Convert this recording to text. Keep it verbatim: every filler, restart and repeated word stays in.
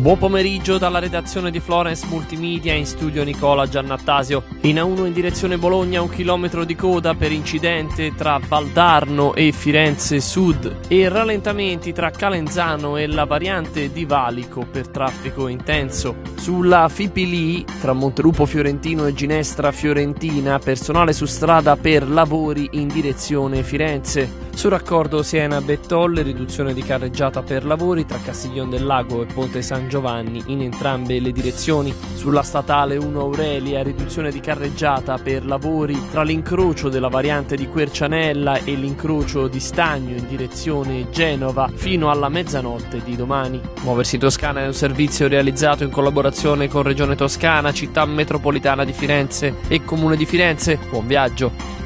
Buon pomeriggio dalla redazione di Florence Multimedia, in studio Nicola Giannattasio. In A uno in direzione Bologna, un chilometro di coda per incidente tra Valdarno e Firenze Sud e rallentamenti tra Calenzano e la variante di Valico per traffico intenso. Sulla Fipili tra Montelupo Fiorentino e Ginestra Fiorentina, personale su strada per lavori in direzione Firenze. Sul raccordo Siena-Bettolle, riduzione di carreggiata per lavori tra Castiglion del Lago e Ponte San Giovanni in entrambe le direzioni. Sulla statale uno Aurelia, riduzione di carreggiata per lavori tra l'incrocio della variante di Quercianella e l'incrocio di Stagno in direzione Genova fino alla mezzanotte di domani. Muoversi Toscana è un servizio realizzato in collaborazione con Regione Toscana, Città Metropolitana di Firenze e Comune di Firenze. Buon viaggio!